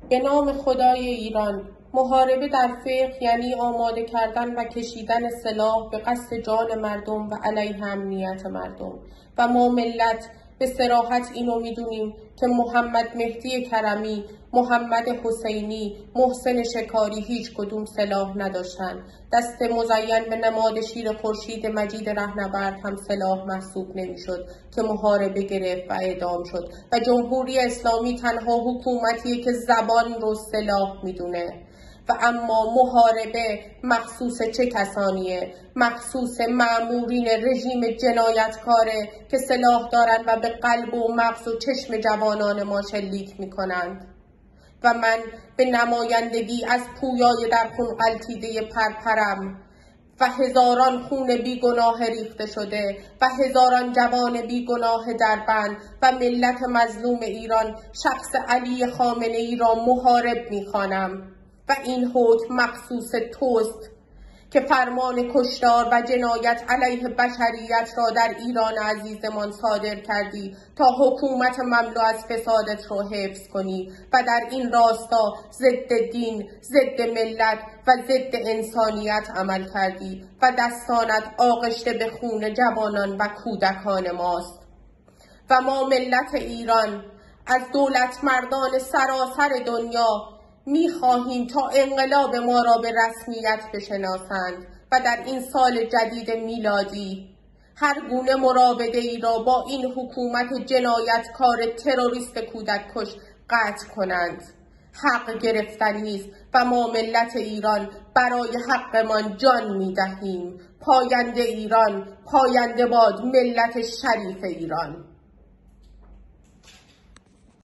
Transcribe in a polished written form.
به نام خدای ایران. محاربه در فقه یعنی آماده کردن و کشیدن سلاح به قصد جان مردم و علیه امنیت مردم. و ما ملت به صراحت اینو میدونیم که محمد مهدی کرمی، محمد حسینی، محسن شکاری هیچ کدوم سلاح نداشتند. دست مزین به نماد شیر خورشید مجید رهنورد هم سلاح محسوب نمیشد که محاربه گرفت و اعدام شد. و جمهوری اسلامی تنها حکومتیه که زبان رو سلاح میدونه. و اما محاربه مخصوص چه کسانیه؟ مخصوص مأمورین رژیم جنایتکاره که سلاح دارند و به قلب و مغز و چشم جوانان ما شلیک میکنند. و من به نمایندگی از پویای در خون غلتیده پرپرم و هزاران خون بیگناه ریخته شده و هزاران جوان بیگناه در بند و ملت مظلوم ایران شخص علی خامنه ای را محارب میخوانم. و این حکم مخصوص توست که فرمان کشتار و جنایت علیه بشریت را در ایران عزیزمان صادر کردی تا حکومت مملو از فسادت را حفظ کنی و در این راستا ضد دین، ضد ملت و ضد انسانیت عمل کردی و دستانت آغشته به خون جوانان و کودکان ماست. و ما ملت ایران از دولت مردان سراسر دنیا می‌خواهیم تا انقلاب ما را به رسمیت بشناسند و در این سال جدید میلادی هر گونه مرابطه ای را با این حکومت جنایتکار تروریست کودک کش قطع کنند. حق گرفتنی است و ما ملت ایران برای حقمان جان می‌دهیم. پاینده ایران، پاینده باد ملت شریف ایران.